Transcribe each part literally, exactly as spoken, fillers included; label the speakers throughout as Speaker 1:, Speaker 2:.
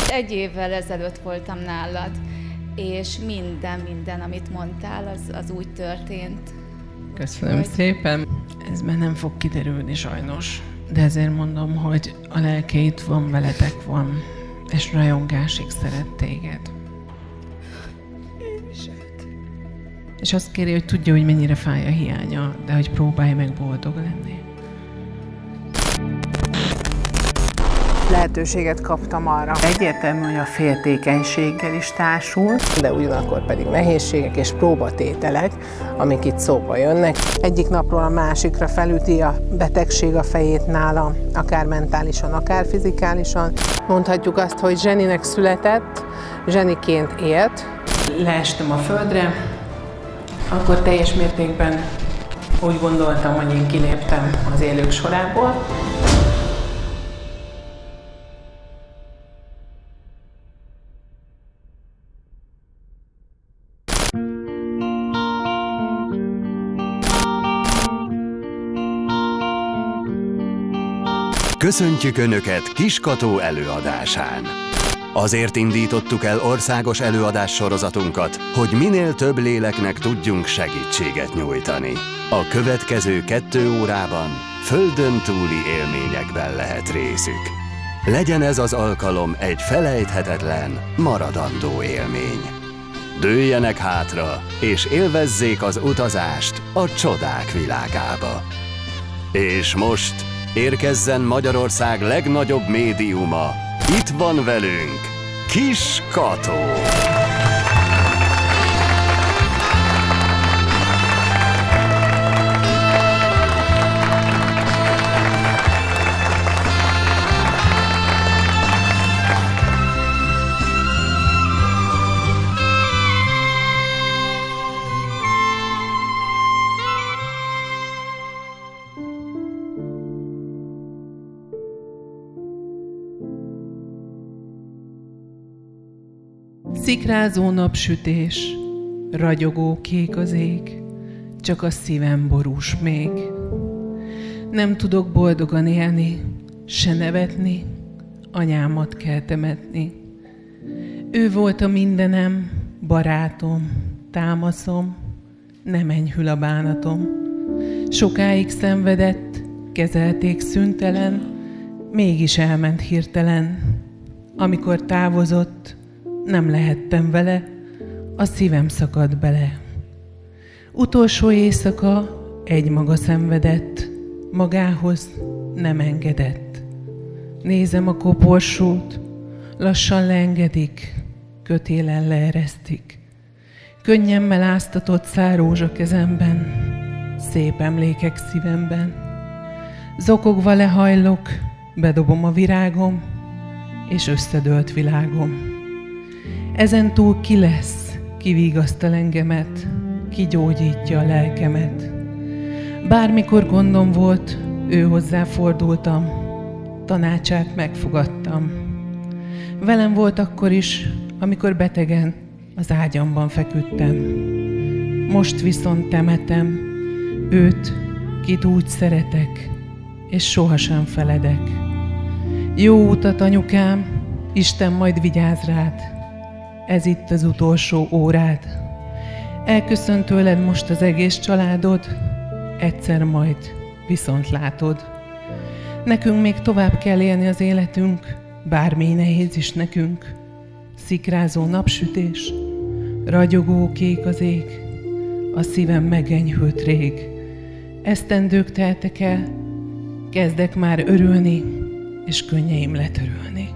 Speaker 1: Egy évvel ezelőtt voltam nálad, és minden, minden, amit mondtál, az, az úgy történt.
Speaker 2: Köszönöm hogy... szépen. Ez már nem fog kiderülni sajnos. De ezért mondom, hogy a lelke itt van, veletek van, és rajongásig szeret téged.
Speaker 1: Én is őt.
Speaker 2: És azt kéri, hogy tudja, hogy mennyire fáj a hiánya, de hogy próbálj meg boldog lenni.
Speaker 3: Lehetőséget kaptam arra.
Speaker 4: Egyértelmű, hogy a féltékenységgel is társul,
Speaker 3: de ugyanakkor pedig nehézségek és próbatételek, amik itt szóba jönnek. Egyik napról a másikra felüti a betegség a fejét nála, akár mentálisan, akár fizikálisan. Mondhatjuk azt, hogy zseninek született, zseniként élt.
Speaker 4: Leestem a földre, akkor teljes mértékben úgy gondoltam, hogy én kiléptem az élők sorából.
Speaker 5: Köszöntjük Önöket Kiskató előadásán! Azért indítottuk el országos előadás sorozatunkat, hogy minél több léleknek tudjunk segítséget nyújtani. A következő kettő órában földön túli élményekben lehet részük. Legyen ez az alkalom egy felejthetetlen, maradandó élmény. Dőljenek hátra, és élvezzék az utazást a csodák világába. És most érkezzen Magyarország legnagyobb médiuma. Itt van velünk Kis Kató!
Speaker 2: Szikrázó napsütés, ragyogó kék az ég, csak a szívem borús még. Nem tudok boldogan élni, se nevetni, anyámat kell temetni. Ő volt a mindenem, barátom, támaszom, nem enyhül a bánatom. Sokáig szenvedett, kezelték szüntelen, mégis elment hirtelen. Amikor távozott, nem lehettem vele, a szívem szakadt bele. Utolsó éjszaka egymaga szenvedett, magához nem engedett. Nézem a koporsót, lassan leengedik, kötélen leeresztik. Könnyemmel áztatott szárózsa kezemben, szép emlékek szívemben. Zokogva lehajlok, bedobom a virágom, és összedőlt világom. Ezentúl ki lesz, ki vigasztal engemet, ki gyógyítja a lelkemet. Bármikor gondom volt, ő hozzá fordultam, tanácsát megfogadtam. Velem volt akkor is, amikor betegen az ágyamban feküdtem. Most viszont temetem őt, kit úgy szeretek, és sohasem feledek. Jó utat, anyukám, Isten majd vigyáz rád. Ez itt az utolsó órád. Elköszön tőled most az egész családod, egyszer majd viszont látod. Nekünk még tovább kell élni az életünk, bármi nehéz is nekünk. Szikrázó napsütés, ragyogó kék az ég, a szívem megenyhült rég. Esztendők teltek el, kezdek már örülni, és könnyeim letörölni.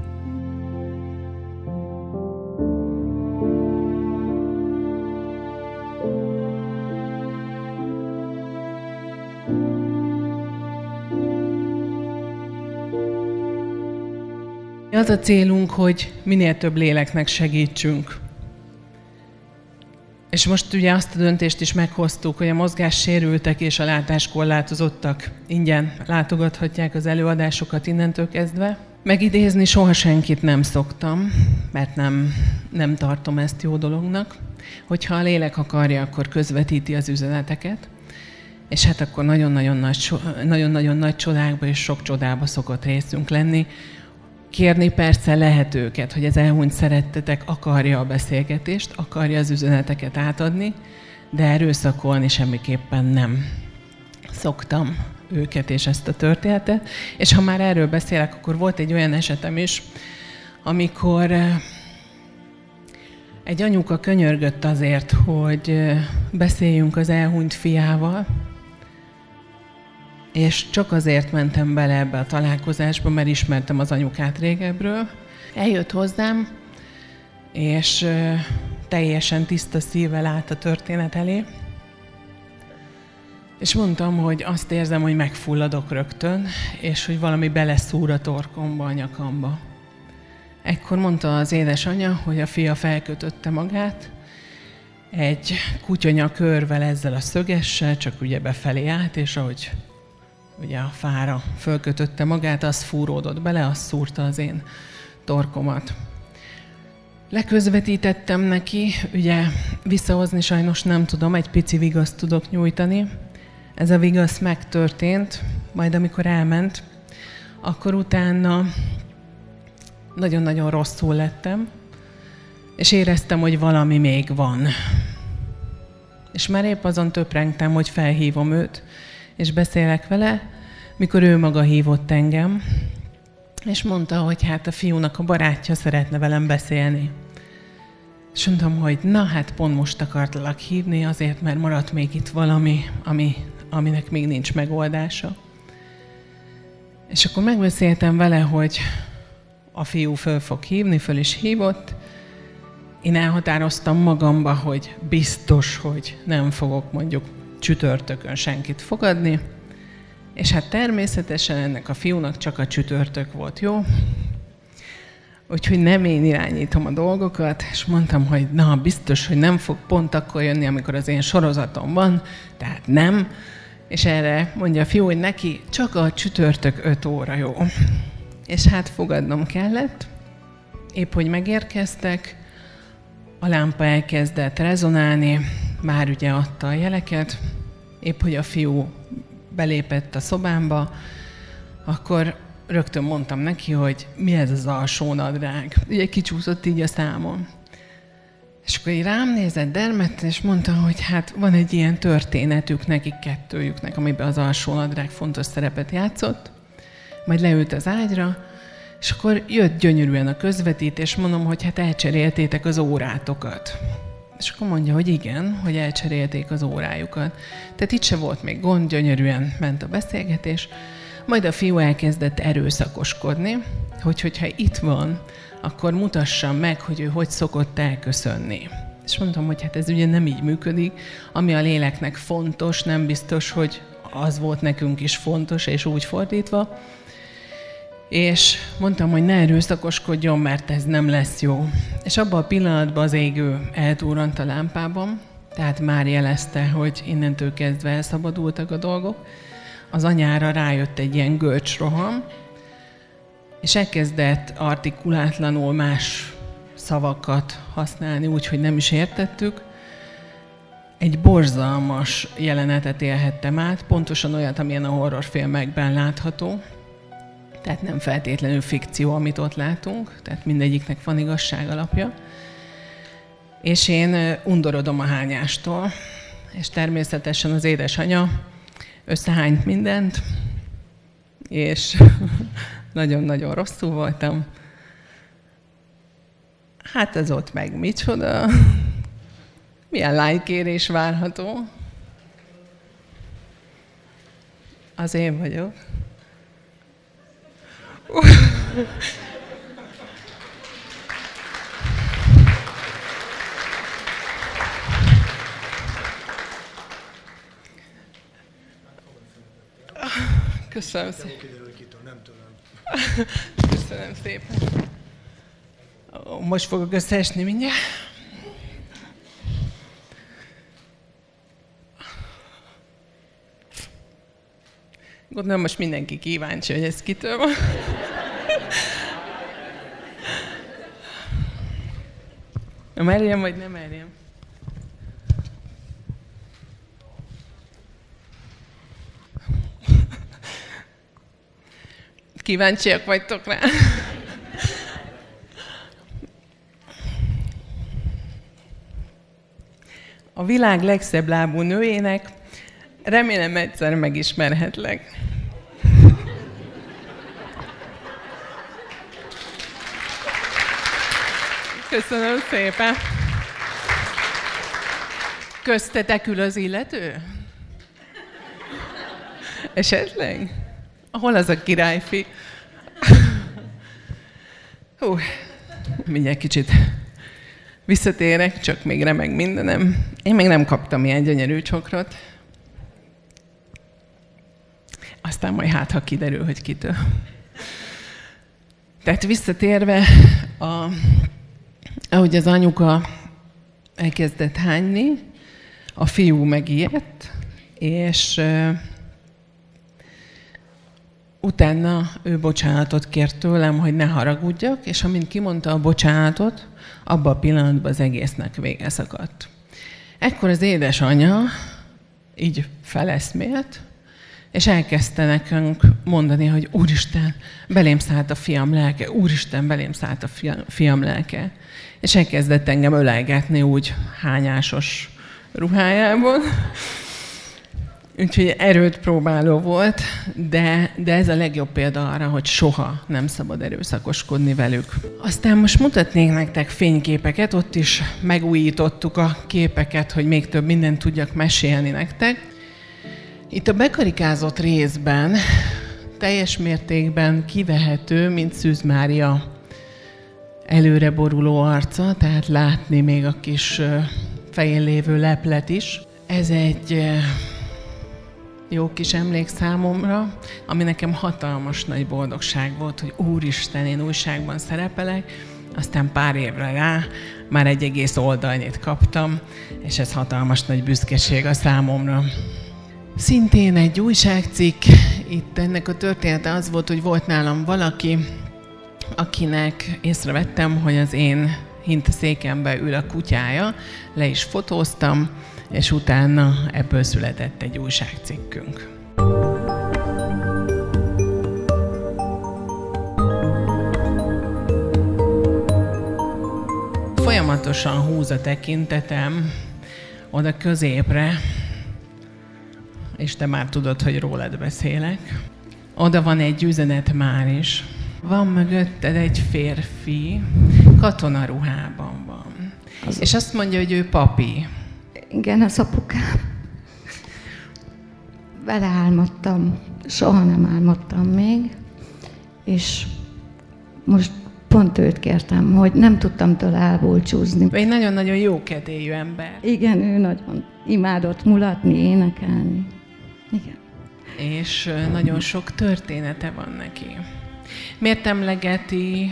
Speaker 2: Az a célunk, hogy minél több léleknek segítsünk. És most ugye azt a döntést is meghoztuk, hogy a mozgássérültek és a látáskorlátozottak ingyen látogathatják az előadásokat innentől kezdve. Megidézni soha senkit nem szoktam, mert nem, nem tartom ezt jó dolognak. Hogyha a lélek akarja, akkor közvetíti az üzeneteket. És hát akkor nagyon-nagyon nagy, nagyon-nagyon nagy csodákba és sok csodába szokott részünk lenni. Kérni persze lehet őket, hogy az elhunyt szerettetek akarja a beszélgetést, akarja az üzeneteket átadni, de erőszakolni semmiképpen nem szoktam őket és ezt a történetet. És ha már erről beszélek, akkor volt egy olyan esetem is, amikor egy anyuka könyörgött azért, hogy beszéljünk az elhunyt fiával, és csak azért mentem bele ebbe a találkozásba, mert ismertem az anyukát régebről. Eljött hozzám, és teljesen tiszta szívvel állt a történet elé. És mondtam, hogy azt érzem, hogy megfulladok rögtön, és hogy valami beleszúr a torkomba, a nyakamba. Ekkor mondta az édesanyja, hogy a fia felkötötte magát, egy kutyanyakörvel ezzel a szögessel, csak ugye befelé állt, és ahogy ugye a fára fölkötötte magát, az fúródott bele, az szúrta az én torkomat. Leközvetítettem neki, ugye visszahozni sajnos nem tudom, egy pici vigaszt tudok nyújtani. Ez a vigasz megtörtént, majd amikor elment, akkor utána nagyon-nagyon rosszul lettem, és éreztem, hogy valami még van. És már épp azon töprengtem, hogy felhívom őt, és beszélek vele, mikor ő maga hívott engem, és mondta, hogy hát a fiúnak a barátja szeretne velem beszélni. És mondtam, hogy na, hát pont most akartalak hívni, azért, mert maradt még itt valami, ami, aminek még nincs megoldása. És akkor megbeszéltem vele, hogy a fiú föl fog hívni, föl is hívott. Én elhatároztam magamba, hogy biztos, hogy nem fogok mondjuk csütörtökön senkit fogadni, és hát természetesen ennek a fiúnak csak a csütörtök volt jó. Úgyhogy nem én irányítom a dolgokat, és mondtam, hogy na, biztos, hogy nem fog pont akkor jönni, amikor az én sorozatom van, tehát nem. És erre mondja a fiú, hogy neki csak a csütörtök öt óra jó. És hát fogadnom kellett, épp hogy megérkeztek, a lámpa elkezdett rezonálni, már ugye adta a jeleket, épp hogy a fiú belépett a szobámba, akkor rögtön mondtam neki, hogy mi ez az alsónadrág. Ugye kicsúszott így a számon. És akkor így rám nézett, dermedt, és mondta, hogy hát van egy ilyen történetük nekik kettőjüknek, amiben az alsónadrág fontos szerepet játszott. Majd leült az ágyra, és akkor jött gyönyörűen a közvetítés, mondom, hogy hát elcseréltétek az órátokat. És akkor mondja, hogy igen, hogy elcserélték az órájukat. Tehát itt se volt még gond, gyönyörűen ment a beszélgetés. Majd a fiú elkezdett erőszakoskodni, hogy hogyha itt van, akkor mutassam meg, hogy ő hogy szokott elköszönni. És mondtam, hogy hát ez ugye nem így működik. Ami a léleknek fontos, nem biztos, hogy az volt nekünk is fontos, és úgy fordítva. És mondtam, hogy ne erőszakoskodjon, mert ez nem lesz jó. És abban a pillanatban az égő eltúrant a lámpában, tehát már jelezte, hogy innentől kezdve elszabadultak a dolgok. Az anyára rájött egy ilyen görcsroham, és elkezdett artikulátlanul más szavakat használni, úgyhogy nem is értettük. Egy borzalmas jelenetet élhettem át, pontosan olyat, amilyen a horrorfilmekben látható. Tehát nem feltétlenül fikció, amit ott látunk, tehát mindegyiknek van igazság alapja. És én undorodom a hányástól, és természetesen az édesanyja összehányt mindent, és nagyon-nagyon rosszul voltam. Hát ez ott meg micsoda? Milyen lájkérés várható? Az én vagyok. Köszönöm szépen. Köszönöm szépen. Most fogok összeesni mindjárt. Gondolom, most mindenki kíváncsi, hogy ez kitől van. Merjem, vagy nem merjem? Kíváncsiak vagytok rá? a világ legszebb lábú nőjének. Remélem egyszer megismerhetlek. Köszönöm szépen. Köztetek ül az illető? Esetleg? Hol az a királyfi? Hú, mindjárt kicsit visszatérek, csak még remeg mindenem. Én még nem kaptam ilyen gyönyörű csokrot. Aztán majd hát, ha kiderül, hogy kitől. Tehát visszatérve, a, ahogy az anyuka elkezdett hányni, a fiú megijedt, és uh, utána ő bocsánatot kért tőlem, hogy ne haragudjak, és amint kimondta a bocsánatot, abban a pillanatban az egésznek vége szakadt. Ekkor az édesanyja így feleszmélt, és elkezdte nekünk mondani, hogy Úristen, belém szállt a fiam lelke, Úristen, belém szállt a fiam lelke. És elkezdett engem ölelgetni úgy hányásos ruhájában. Úgyhogy erőt próbáló volt, de, de ez a legjobb példa arra, hogy soha nem szabad erőszakoskodni velük. Aztán most mutatnék nektek fényképeket, ott is megújítottuk a képeket, hogy még több mindent tudjak mesélni nektek. Itt a bekarikázott részben teljes mértékben kivehető, mint Szűz Mária előre boruló arca, tehát látni még a kis fején lévő leplet is. Ez egy jó kis emlék számomra, ami nekem hatalmas nagy boldogság volt, hogy Úristen, én újságban szerepelek, aztán pár évre rá már egy egész oldalnyit kaptam, és ez hatalmas nagy büszkeség a számomra. Szintén egy újságcikk, itt ennek a története az volt, hogy volt nálam valaki, akinek észrevettem, hogy az én hintaszékembe ül a kutyája, le is fotóztam, és utána ebből született egy újságcikkünk. Folyamatosan húz a tekintetem oda középre, és te már tudod, hogy rólad beszélek. Oda van egy üzenet már is. Van mögötted egy férfi, katonaruhában van. Az és azt mondja, hogy ő papi.
Speaker 6: Igen, az apukám. Vele álmodtam, soha nem álmodtam még, és most pont őt kértem, hogy nem tudtam tőle elbúcsúzni.
Speaker 2: Egy nagyon-nagyon jókedélyű ember.
Speaker 6: Igen, ő nagyon imádott mulatni, énekelni. Igen.
Speaker 2: És nagyon sok története van neki. Miért emlegeti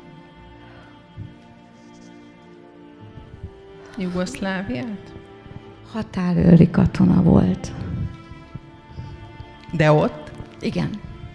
Speaker 2: Jugoszláviát?
Speaker 6: Határőri katona volt.
Speaker 2: De ott?
Speaker 6: Igen.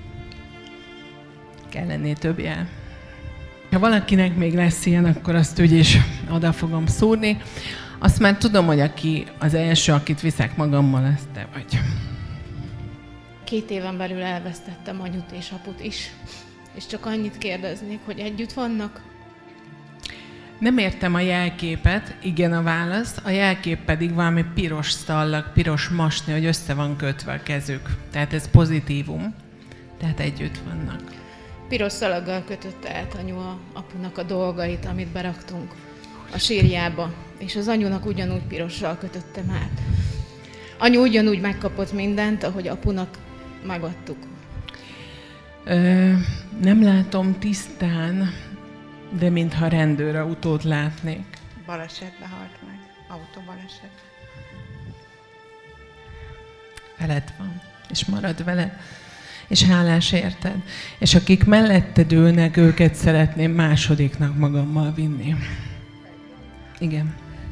Speaker 2: Kell lenni több jel. Ha valakinek még lesz ilyen, akkor azt úgyis oda fogom szúrni. Azt már tudom, hogy aki az első, akit viszek magammal, az te vagy.
Speaker 7: Két éven belül elvesztettem anyut és aput is. És csak annyit kérdeznék, hogy együtt vannak?
Speaker 2: Nem értem a jelképet, igen a válasz. A jelkép pedig valami piros szallag, piros masni, hogy össze van kötve a kezük. Tehát ez pozitívum. Tehát együtt vannak.
Speaker 7: Piros szalaggal kötötte át anyu a apunak a dolgait, amit beraktunk a sírjába. És az anyunak ugyanúgy pirossal kötöttem át. Anyu ugyanúgy megkapott mindent, ahogy apunak megadtuk.
Speaker 2: Ö, nem látom tisztán, de mintha rendőrautót látnék.
Speaker 8: Balesetbe halt meg. Autóbaleset.
Speaker 2: Veled van, és marad veled, és hálás érted. És akik melletted ülnek, őket szeretném másodiknak magammal vinni. Igen.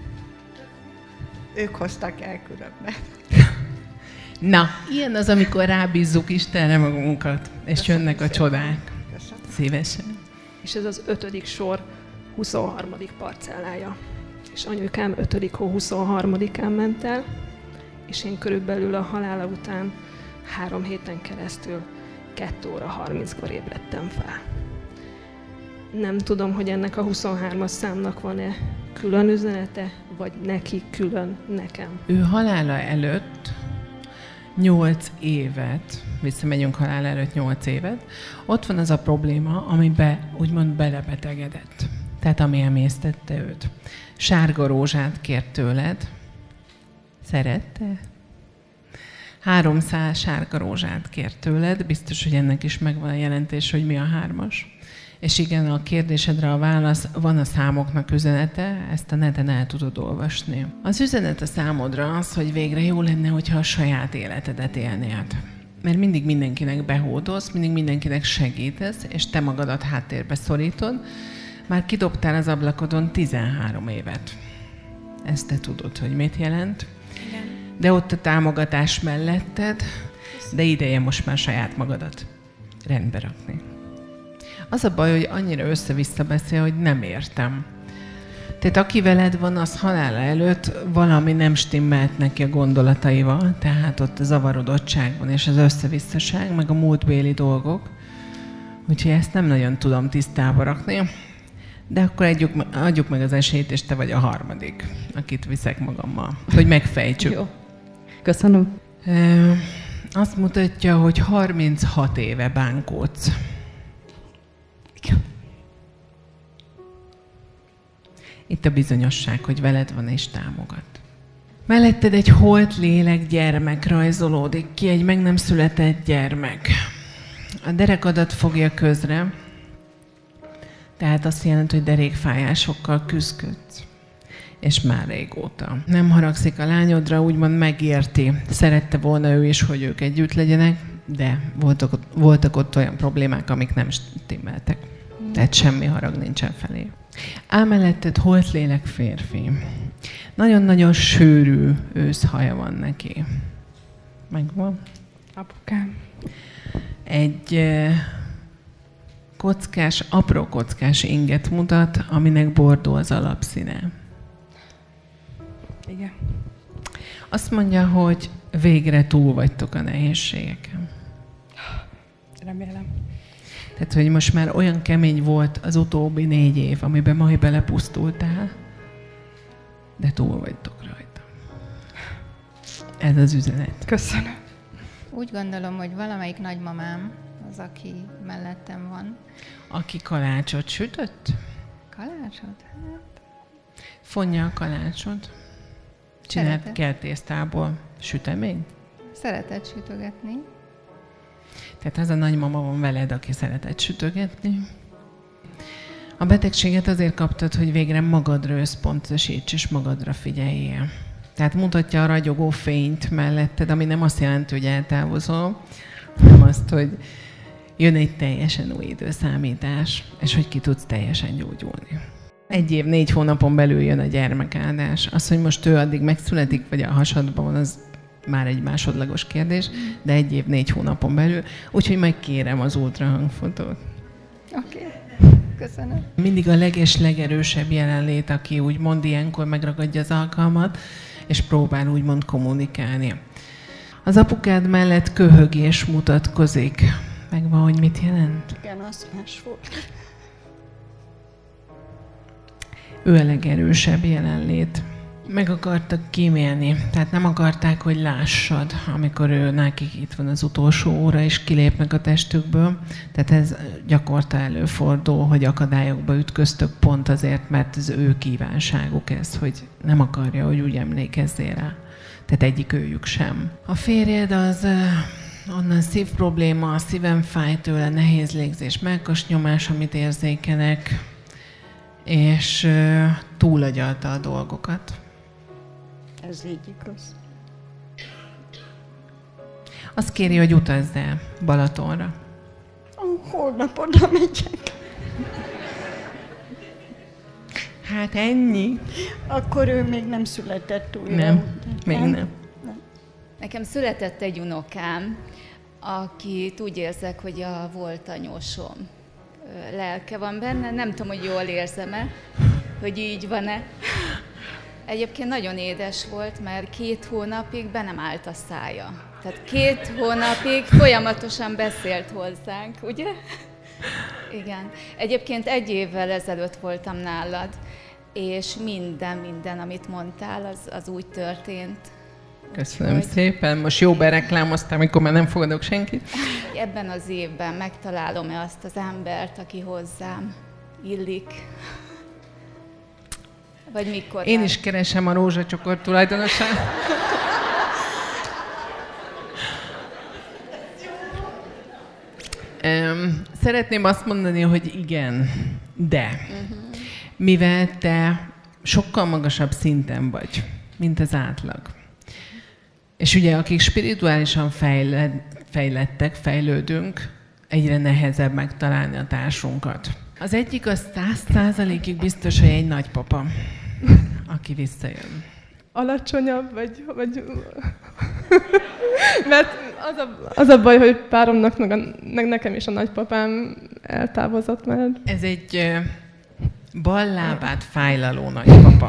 Speaker 8: Ők hozták el különben.
Speaker 2: Na, ilyen az, amikor rábízzuk Istenre magunkat, és
Speaker 8: Köszönöm
Speaker 2: jönnek a
Speaker 8: szépen.
Speaker 2: csodák.
Speaker 8: Köszönöm.
Speaker 9: Szívesen. És ez az ötödik sor huszonharmadik parcellája. És anyukám ötödik hó huszonharmadikán ment el, és én körülbelül a halála után három héten keresztül kettő óra harminckor ébredtem fel. Nem tudom, hogy ennek a huszonhármas számnak van-e külön üzenete, vagy neki külön nekem.
Speaker 2: Ő halála előtt nyolc évet, visszamegyünk halála előtt nyolc évet, ott van az a probléma, amiben úgymond belebetegedett. Tehát ami emésztette őt. Sárga rózsát kért tőled. Szerette? Háromszáz sárga rózsát kért tőled. Biztos, hogy ennek is megvan a jelentés, hogy mi a hármas. És igen, a kérdésedre a válasz, van a számoknak üzenete, ezt a neten el tudod olvasni. Az üzenet a számodra az, hogy végre jó lenne, hogyha a saját életedet élnéd. Mert mindig mindenkinek behódolsz, mindig mindenkinek segítesz, és te magadat háttérbe szorítod. Már kidobtál az ablakodon tizenhárom évet. Ezt te tudod, hogy mit jelent. Igen. De ott a támogatás melletted, de ideje most már saját magadat rendbe rakni. Az a baj, hogy annyira össze-vissza beszél, hogy nem értem. Tehát aki veled van, az halála előtt valami nem stimmelt neki a gondolataival, tehát ott a zavarodottság van, és az összevisszaság, meg a múltbéli dolgok. Úgyhogy ezt nem nagyon tudom tisztába rakni. De akkor adjuk, adjuk meg az esélyt, és te vagy a harmadik, akit viszek magammal, hogy megfejtsük.
Speaker 10: Jó. Köszönöm.
Speaker 2: E, azt mutatja, hogy harminchat éve bánkódsz. Itt a bizonyosság, hogy veled van és támogat. Melletted egy holt lélek gyermek rajzolódik ki, egy meg nem született gyermek. A derekadat fogja közre, tehát azt jelenti, hogy derékfájásokkal küzdködsz. És már régóta. Nem haragszik a lányodra, úgymond megérti. Szerette volna ő is, hogy ők együtt legyenek, de voltak, voltak ott olyan problémák, amik nem stimmeltek. Tehát semmi harag nincsen felé. Ámelletted holt lélek férfi. Nagyon-nagyon sűrű őszhaja van neki. Megvan?
Speaker 10: Apukám.
Speaker 2: Egy kockás, apró kockás inget mutat, aminek bordó az alapszíne.
Speaker 10: Igen.
Speaker 2: Azt mondja, hogy végre túl vagytok a nehézségeken.
Speaker 10: Remélem.
Speaker 2: Tehát, hogy most már olyan kemény volt az utóbbi négy év, amiben majd belepusztultál, de túl vagytok rajta. Ez az üzenet.
Speaker 10: Köszönöm.
Speaker 1: Úgy gondolom, hogy valamelyik nagymamám az, aki mellettem van.
Speaker 2: Aki kalácsot sütött?
Speaker 1: Kalácsot? Hát...
Speaker 2: Fonja a kalácsot. Csinált kertésztából süteményt?
Speaker 1: Szeretett sütögetni.
Speaker 2: Tehát az a nagymama van veled, aki szeretett sütögetni. A betegséget azért kaptad, hogy végre magadra összpontosíts és magadra figyeljél. Tehát mutatja a ragyogó fényt melletted, ami nem azt jelenti, hogy eltávozol, hanem azt, hogy jön egy teljesen új időszámítás, és hogy ki tudsz teljesen gyógyulni. Egy év, négy hónapon belül jön a gyermekáldás. Az, hogy most ő addig megszületik, vagy a hasadban van, az már egy másodlagos kérdés, de egy év, négy hónapon belül. Úgyhogy majd kérem az ultrahangfotót.
Speaker 1: Oké, okay. Köszönöm.
Speaker 2: Mindig a leges, legerősebb jelenlét, aki úgymond ilyenkor megragadja az alkalmat, és próbál úgymond kommunikálni. Az apukád mellett köhögés mutatkozik. Megvan, hogy mit jelent?
Speaker 10: Igen, az más volt.
Speaker 2: Ő a legerősebb jelenlét. Meg akartak kímélni, tehát nem akarták, hogy lássad, amikor ő nekik itt van az utolsó óra, és kilépnek a testükből. Tehát ez gyakorta előfordul, hogy akadályokba ütköztök pont azért, mert az ő kívánságuk ez, hogy nem akarja, hogy úgy emlékezzél rá. Tehát egyik őjük sem. A férjed az onnan szív probléma, a szívem fáj tőle, nehéz légzés, mellkas nyomás, amit érzékelek, és túlagyalta a dolgokat.
Speaker 10: Ez így igaz.
Speaker 2: Azt kéri, hogy utazz el Balatonra.
Speaker 10: Holnap oda megyek.
Speaker 2: Hát ennyi.
Speaker 10: Akkor ő még nem született újra.
Speaker 2: Nem, még nem. nem.
Speaker 1: nem. Nekem született egy unokám, akit úgy érzek, hogy a volt anyósom lelke van benne. Nem tudom, hogy jól érzem-e, hogy így van-e. Egyébként nagyon édes volt, mert két hónapig be nem állt a szája. Tehát két hónapig folyamatosan beszélt hozzánk, ugye? Igen. Egyébként egy évvel ezelőtt voltam nálad, és minden, minden, amit mondtál, az, az úgy történt.
Speaker 2: Köszönöm hogy... szépen. Most jó bereklámoztam, amikor már nem fogadok senkit.
Speaker 1: Ebben az évben megtalálom-e azt az embert, aki hozzám illik? Vagy mikor?
Speaker 2: Én
Speaker 1: már?
Speaker 2: is keresem a rózsacsokor tulajdonosát. Um, szeretném azt mondani, hogy igen, de uh-huh. mivel te sokkal magasabb szinten vagy, mint az átlag. És ugye akik spirituálisan fejled, fejlettek, fejlődünk, egyre nehezebb megtalálni a társunkat. Az egyik az száz százalékig biztos, hogy egy nagypapa, aki visszajön.
Speaker 9: Alacsonyabb, vagy... vagy... Mert az a, az a baj, hogy páromnak, meg, a, meg nekem is a nagypapám eltávozott már.
Speaker 2: Ez egy uh, bal lábát fájlaló nagypapa.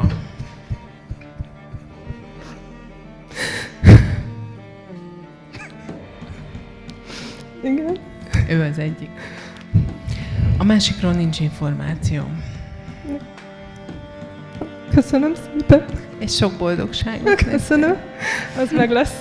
Speaker 9: Igen.
Speaker 2: Ő az egyik. A másikról nincs információ.
Speaker 9: Köszönöm szépen.
Speaker 2: És sok boldogságot.
Speaker 9: Köszönöm. Az meg lesz.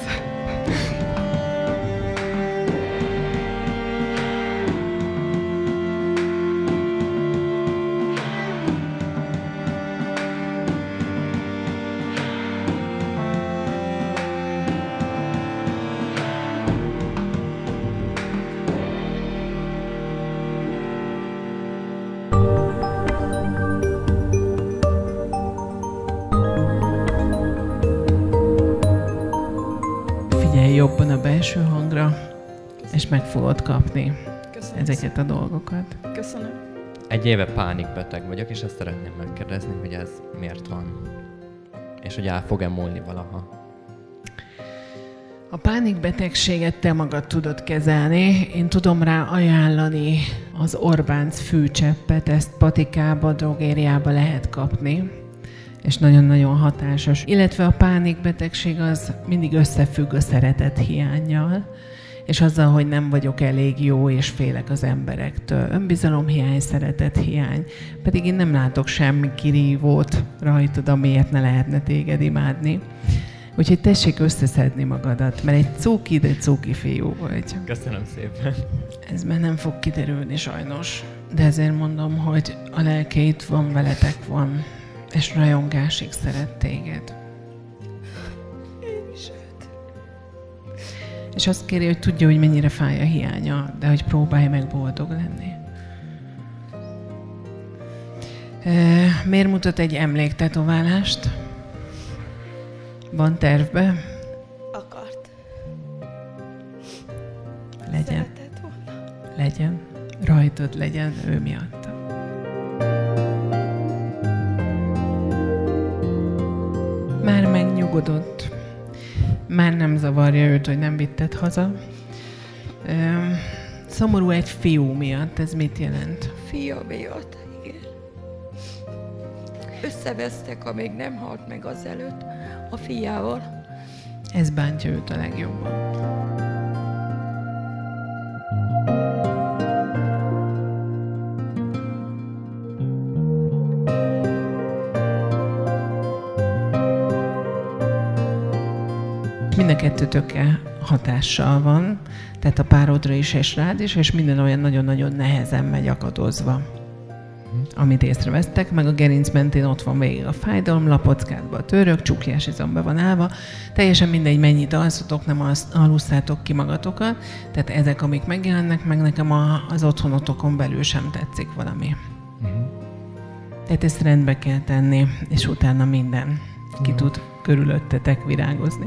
Speaker 2: Jobban a belső hangra, és meg fogod kapni
Speaker 9: Köszönöm
Speaker 2: ezeket a dolgokat.
Speaker 9: Köszönöm.
Speaker 11: Egy éve pánikbeteg vagyok, és ezt szeretném megkérdezni, hogy ez miért van. És hogy el fog-e múlni valaha.
Speaker 2: A pánikbetegséget te magad tudod kezelni. Én tudom rá ajánlani az Orbánc fűcseppet, ezt patikába, drogériába lehet kapni. És nagyon-nagyon hatásos. Illetve a pánikbetegség az mindig összefügg a szeretet hiánnyal, és azzal, hogy nem vagyok elég jó, és félek az emberektől. Önbizalomhiány, szeretethiány. Pedig én nem látok semmi kirívót rajtad, amiért ne lehetne téged imádni. Úgyhogy tessék összeszedni magadat, mert egy cuki, de egy cuki fiú vagy.
Speaker 11: Köszönöm szépen. Ez
Speaker 2: már nem fog kiderülni sajnos. De ezért mondom, hogy a lelke itt van, veletek van. És rajongásig szeret téged.
Speaker 10: Én is őt.
Speaker 2: És azt kéri, hogy tudja, hogy mennyire fáj a hiánya, de hogy próbálj meg boldog lenni. E, miért mutat egy emléktetoválást? Van tervbe?
Speaker 10: Akart.
Speaker 2: Legyen.
Speaker 10: Szeretett volna.
Speaker 2: Legyen. Rajtad legyen, ő miatt. Már megnyugodott. Már nem zavarja őt, hogy nem vitted haza. Szomorú egy fiú miatt. Ez mit jelent?
Speaker 10: Fia miatt, igen. Összevesztek, amíg nem halt meg azelőtt a fiával.
Speaker 2: Ez bántja őt a legjobban. Mind a kettőtökkel hatással van, tehát a párodra is és rád is, és minden olyan nagyon-nagyon nehezen megy akadozva, amit észrevesztek, meg a gerinc mentén ott van végig a fájdalom, lapockádba a török, csukjás izomba van állva, teljesen mindegy, mennyit alszotok, nem alusszátok ki magatokat, tehát ezek, amik megjelennek, meg nekem a, az otthonotokon belül sem tetszik valami. Uh-huh. Tehát ezt rendbe kell tenni, és utána minden ki uh-huh. tud körülöttetek virágozni.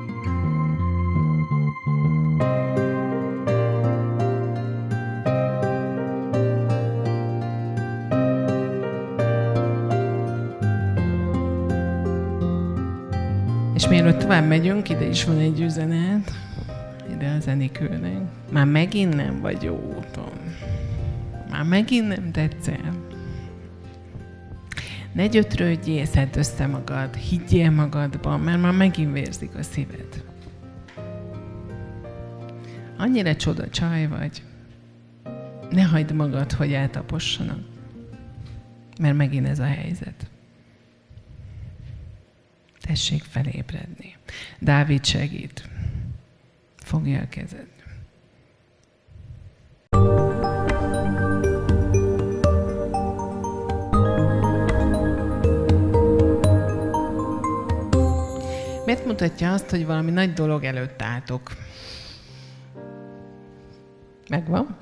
Speaker 2: És mielőtt tovább megyünk, ide is van egy üzenet, ide az Enikőnek. Már megint nem vagy jó úton. Már megint nem tetszel. Ne gyötrődjél, szedd össze magad, higgyél magadban, mert már megint vérzik a szíved. Annyira csoda csaj vagy. ne hagyd magad, hogy eltapossanak. Mert megint ez a helyzet. Tessék felébredni. Dávid segít. Fogja a kezed. Miért mutatja azt, hogy valami nagy dolog előtt álltok? Megvan?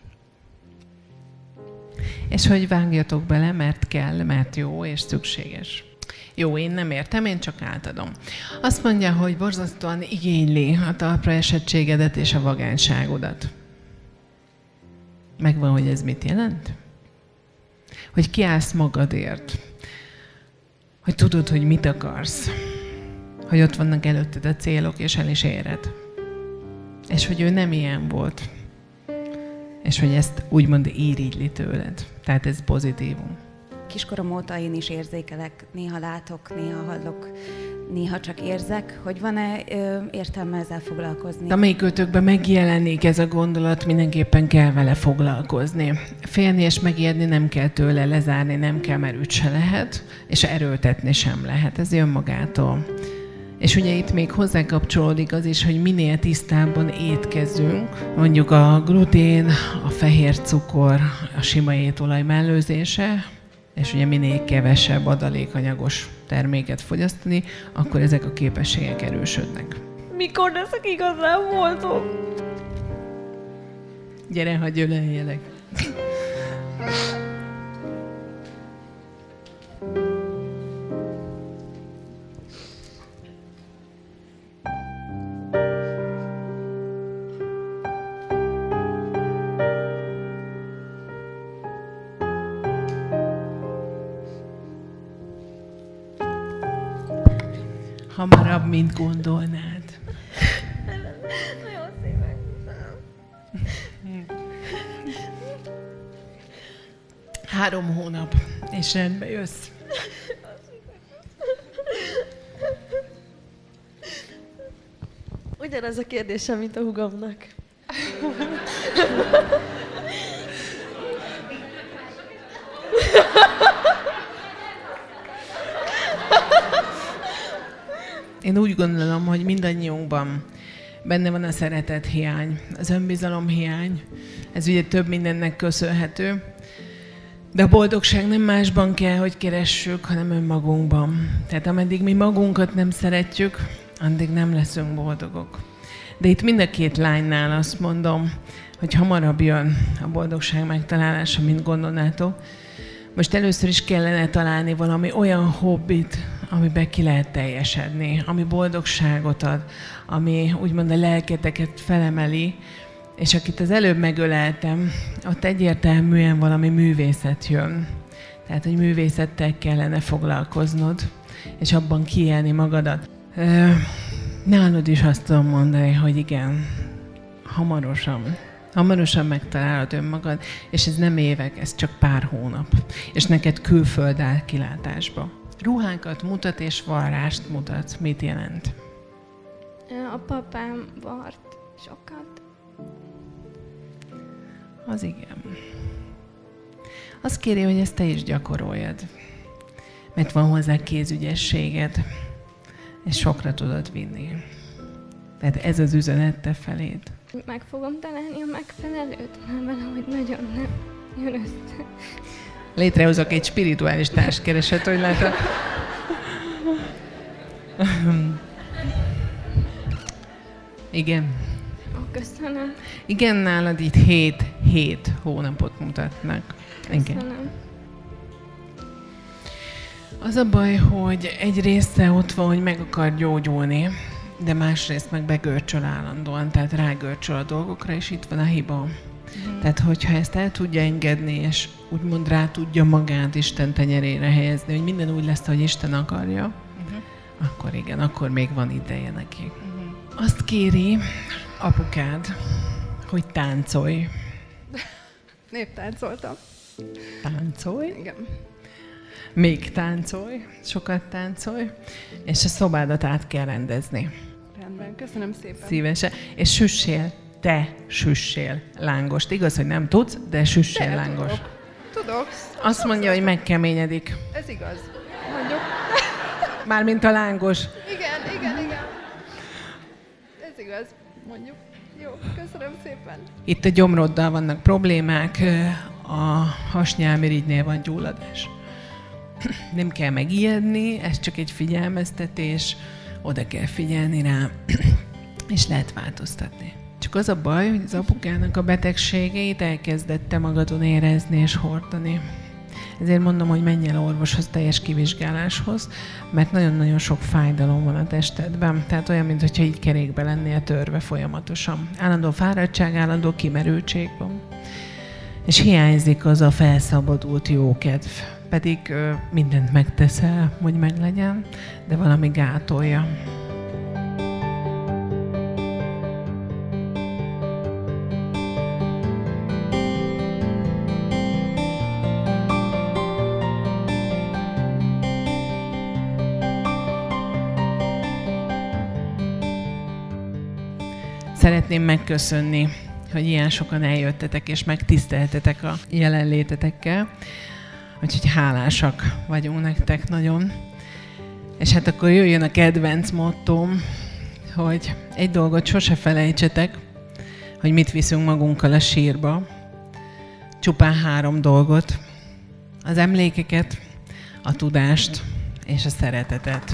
Speaker 2: És hogy vágjatok bele, mert kell, mert jó és szükséges. Jó, én nem értem, én csak átadom. Azt mondja, hogy borzasztóan igényli a talpra esettségedet és a vagányságodat. Megvan, hogy ez mit jelent? Hogy kiállsz magadért. Hogy tudod, hogy mit akarsz. Hogy ott vannak előtted a célok, és el is éred. És hogy ő nem ilyen volt. És hogy ezt úgymond irigyli tőled. Tehát ez pozitívum.
Speaker 12: Kiskorom óta én is érzékelek, néha látok, néha hallok, néha csak érzek, hogy van-e ö, értelme ezzel foglalkozni.
Speaker 2: Amelyik ötökben megjelenik ez a gondolat, mindenképpen kell vele foglalkozni. Félni és megijedni nem kell tőle, lezárni nem kell, mert ügy se lehet, és erőltetni sem lehet. Ez jön magától. És ugye itt még hozzá kapcsolódik az is, hogy minél tisztábban étkezünk, mondjuk a glutén, a fehér cukor, a sima étolaj mellőzése, és ugye minél kevesebb adalékanyagos terméket fogyasztani, akkor ezek a képességek erősödnek.
Speaker 9: Mikor leszek igazán boldog?
Speaker 2: Gyere, hagyj öleljelek. Hamarabb, mint gondolnád.
Speaker 9: Nagyon szépen.
Speaker 2: Három hónap, és rendbe jössz.
Speaker 9: Ugyanez a kérdésem, mint a húgomnak.
Speaker 2: Én úgy gondolom, hogy mindannyiunkban benne van a szeretet hiány, az önbizalom hiány. Ez ugye több mindennek köszönhető. De a boldogság nem másban kell, hogy keressük, hanem önmagunkban. Tehát ameddig mi magunkat nem szeretjük, addig nem leszünk boldogok. De itt mind a két lánynál azt mondom, hogy hamarabb jön a boldogság megtalálása, mint gondolnátok. Most először is kellene találni valami olyan hobbit, amiben ki lehet teljesedni, ami boldogságot ad, ami úgymond a lelketeket felemeli, és akit az előbb megöleltem, ott egyértelműen valami művészet jön. Tehát, hogy művészettel kellene foglalkoznod, és abban kiélni magadat. Nálad is azt tudom mondani, hogy igen, hamarosan. Hamarosan megtalálod önmagad, és ez nem évek, ez csak pár hónap. És neked külföld áll kilátásba. Ruhákat mutat és varrást mutat. Mit jelent?
Speaker 9: A papám vart sokat.
Speaker 2: Az igen. Azt kéri, hogy ezt te is gyakoroljad. Mert van hozzá kézügyességed, és sokra tudod vinni. Tehát ez az üzenet te feléd.
Speaker 9: Meg fogom találni a megfelelőt, mert valahogy nagyon nem jön össze.
Speaker 2: Létrehozok egy spirituális társkereset, hogy látod. Igen.
Speaker 9: Köszönöm.
Speaker 2: Igen, nálad itt hét, hét hónapot mutatnak. Igen.
Speaker 9: Köszönöm.
Speaker 2: Az a baj, hogy egy része ott van, hogy meg akar gyógyulni, de másrészt meg begörcsöl állandóan, tehát rágörcsöl a dolgokra, és itt van a hiba. Mm. Tehát, hogyha ezt el tudja engedni, és úgymond rá tudja magát Isten tenyerére helyezni, hogy minden úgy lesz, hogy Isten akarja, uh-huh. akkor igen, akkor még van ideje neki. Uh-huh. Azt kéri apukád, hogy táncolj.
Speaker 8: Néptáncoltam.
Speaker 2: Táncolj?
Speaker 8: Igen.
Speaker 2: Még táncolj, sokat táncolj, és a szobádat át kell rendezni.
Speaker 8: Rendben, köszönöm szépen.
Speaker 2: Szívesen. És süssél te süssél lángost. Igaz, hogy nem tudsz, de süssél
Speaker 10: de,
Speaker 2: lángos.
Speaker 10: Tudok. tudok.
Speaker 2: Azt mondja, hogy megkeményedik.
Speaker 10: Ez igaz. Mondjuk.
Speaker 2: Mármint a lángos.
Speaker 10: Igen, igen, igen. Ez igaz, mondjuk. Jó, köszönöm szépen.
Speaker 2: Itt a gyomroddal vannak problémák, a hasnyálmirigynél van gyulladás. Nem kell megijedni, ez csak egy figyelmeztetés, oda kell figyelni rá, és lehet változtatni. Csak az a baj, hogy az apukának a betegségeit elkezdette magadon érezni és hordani. Ezért mondom, hogy menj el orvoshoz teljes kivizsgáláshoz, mert nagyon-nagyon sok fájdalom van a testedben. Tehát olyan, mintha így kerékbe lennél törve folyamatosan. Állandó fáradtság, állandó kimerültség van. És hiányzik az a felszabadult jókedv. Pedig ö, mindent megteszel, hogy meglegyen, de valami gátolja. Szeretném megköszönni, hogy ilyen sokan eljöttetek és megtiszteltetek a jelenlétetekkel. Úgyhogy hálásak vagyunk nektek nagyon. És hát akkor jöjjön a kedvenc mottóm, hogy egy dolgot sose felejtsetek, hogy mit viszünk magunkkal a sírba. Csupán három dolgot. Az emlékeket, a tudást és a szeretetet.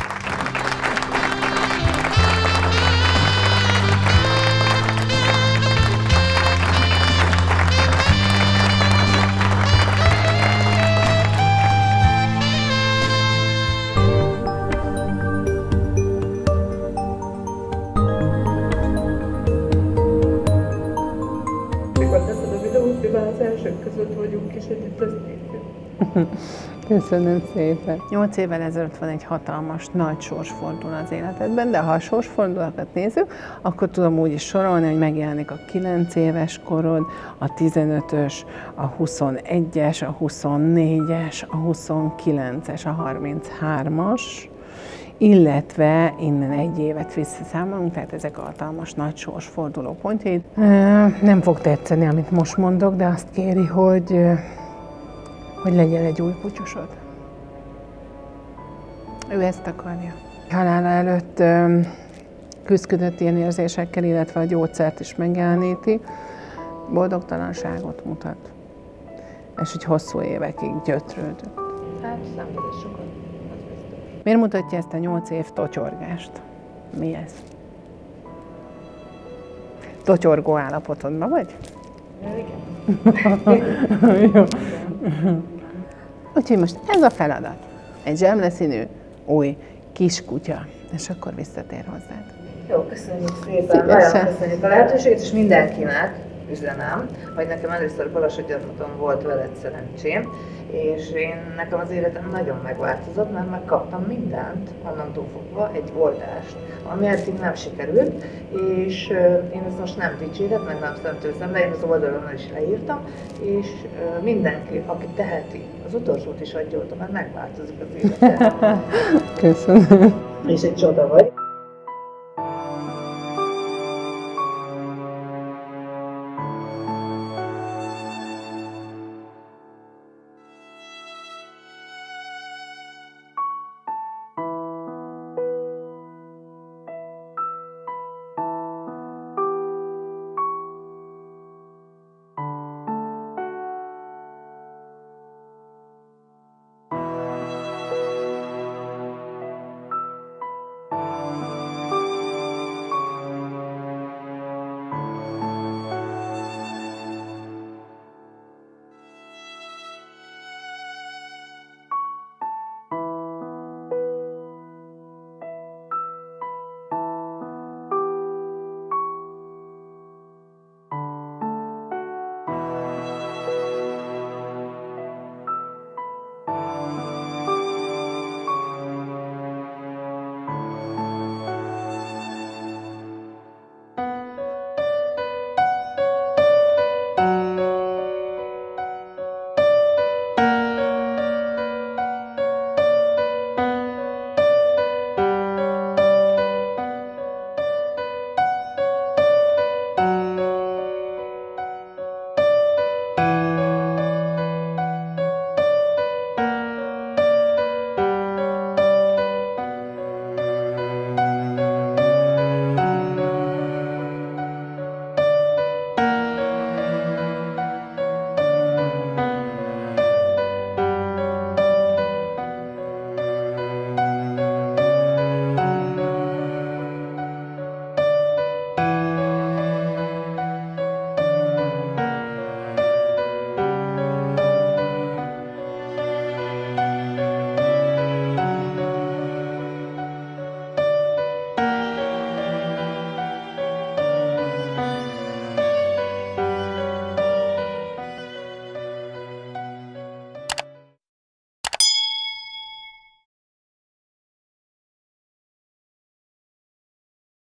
Speaker 3: Köszönöm szépen. Nyolc évvel ezelőtt van egy hatalmas, nagy sorsforduló az életedben, de ha a sorsfordulókat nézzük, akkor tudom úgy is sorolni, hogy megjelenik a kilenc éves korod, a tizenötös, a huszonegyes, a huszonnégyes, a huszonkilences, a harminchármas, illetve innen egy évet visszaszámolunk, tehát ezek a hatalmas nagy sorsforduló pontjaid. Nem fog tetszeni, amit most mondok, de azt kéri, hogy hogy legyen egy új kutyusod. Ő ezt akarja. Halála előtt küzdött ilyen érzésekkel, illetve a gyógyszert is megjeleníti. Boldogtalanságot mutat. És hogy hosszú évekig gyötrődött. Hát szenvedés sokat. Miért mutatja ezt a nyolc év totyorgást? Mi ez? Totyorgó állapotodban vagy? Igen. Jó. Úgyhogy most ez a feladat. Egy zsemleszínű, új kiskutya. És akkor visszatér hozzád.
Speaker 13: Jó, köszönjük szépen. Nagyon köszönjük a lehetőséget, és mindenkinek üzenem, hogy nekem először Balassagyarmaton volt veled szerencsém, és én nekem az életem nagyon megváltozott, mert megkaptam mindent, onnantól fogva egy oldást, ami eddig nem sikerült, és uh, én ezt most nem dicséret, meg nem szemtől szembe, én az oldalon is leírtam, és uh, mindenki, aki teheti, az utolsót is adja oda, mert megváltozik az életem.
Speaker 3: Köszönöm.
Speaker 13: És egy csoda vagy.